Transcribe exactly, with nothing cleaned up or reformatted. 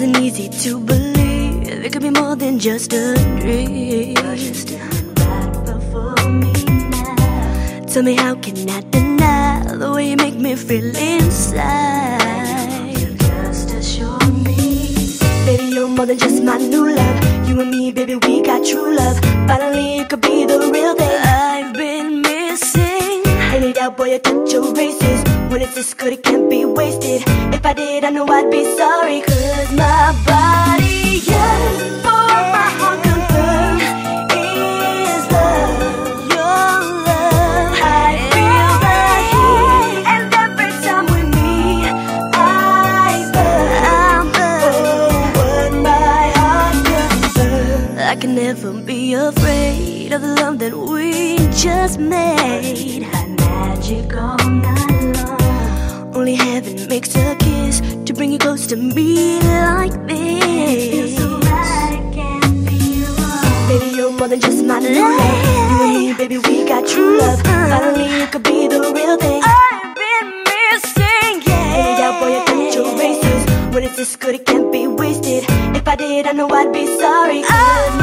isn't easy to believe it could be more than just a dream. You're just doing right before me now. Tell me, how can I deny the way you make me feel inside? You just assure me, baby, you're more than just my new love. You and me, baby, we got true love. Finally, it could be the real thing I've been missing. Any doubt, boy, you touch your races. When it's this good, it can't be wasted. If I did, I know I'd be sorry. Cause my body yearns for my heart confirmed is love, your love. I feel the heat, and every time with me I burn. Oh, what my heart confirmed. I can never be afraid of the love that we just made. like magic all night long. Only heaven makes a kiss to bring you close to me like this. Feels so right, it can't be wrong. Baby, you're more than just my new love. You and me, baby, we got true love. Finally, it could be the real thing I've been missing, yeah. Any doubt, boy, you touch your races. When it's this good, it can't be wasted. If I did, I know I'd be sorry.